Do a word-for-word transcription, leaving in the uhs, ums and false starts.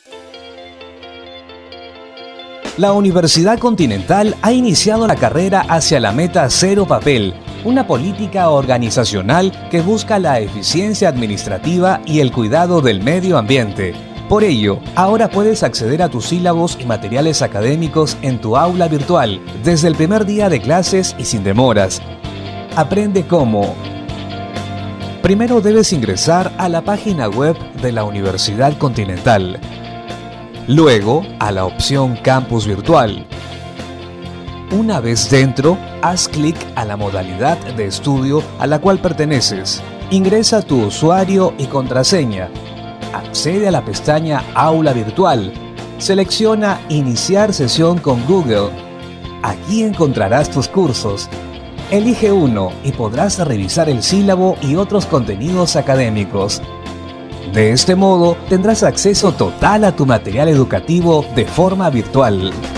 La Universidad Continental ha iniciado la carrera hacia la meta Cero Papel, una política organizacional que busca la eficiencia administrativa y el cuidado del medio ambiente. Por ello, ahora puedes acceder a tus sílabos y materiales académicos en tu aula virtual, desde el primer día de clases y sin demoras. Aprende cómo. Primero debes ingresar a la página web de la Universidad Continental. Luego, a la opción Campus Virtual. Una vez dentro, haz clic a la modalidad de estudio a la cual perteneces. Ingresa tu usuario y contraseña. Accede a la pestaña Aula Virtual. Selecciona Iniciar sesión con Google. Aquí encontrarás tus cursos. Elige uno y podrás revisar el sílabo y otros contenidos académicos. De este modo, tendrás acceso total a tu material educativo de forma virtual.